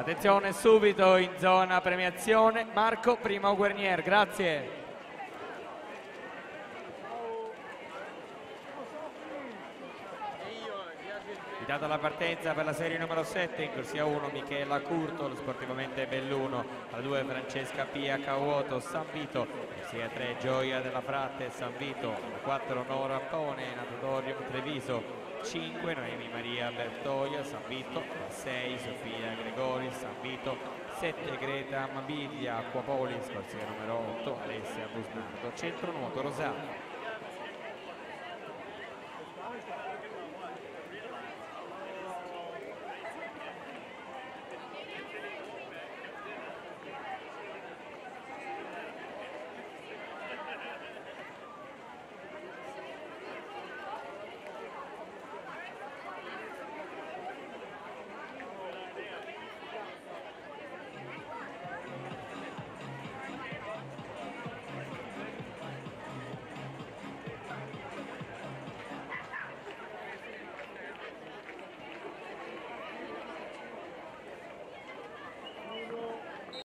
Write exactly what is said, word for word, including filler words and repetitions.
Attenzione subito in zona premiazione, Marco Primo Guernier, grazie. Data la partenza per la serie numero sette, in corsia uno Michela Curto, lo sportivamente Belluno, alla due Francesca Pia Cavuoto, San Vito, corsia tre Gioia della Fratte, San Vito, alla quattro Nora Pone, Natatorium Treviso, cinque Noemi Maria Bertoia, San Vito, alla sei Sofia Gregori, San Vito, sette Greta Mabiglia, Acquapolis, corsia numero otto Alessia Busnardo, centro nuoto Rosario.